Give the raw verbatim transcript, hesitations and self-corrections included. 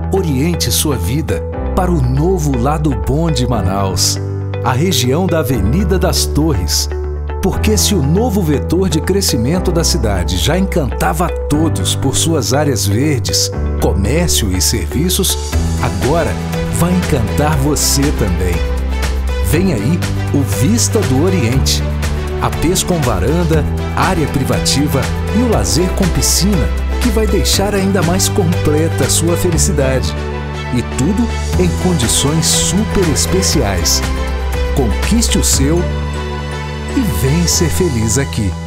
Oriente sua vida para o novo lado bom de Manaus, a região da Avenida das Torres. Porque se o novo vetor de crescimento da cidade já encantava a todos por suas áreas verdes, comércio e serviços, agora vai encantar você também. Vem aí o Vista do Oriente. A Pês com varanda, área privativa e o lazer com piscina, que vai deixar ainda mais completa a sua felicidade. E tudo em condições super especiais. Conquiste o seu e vem ser feliz aqui.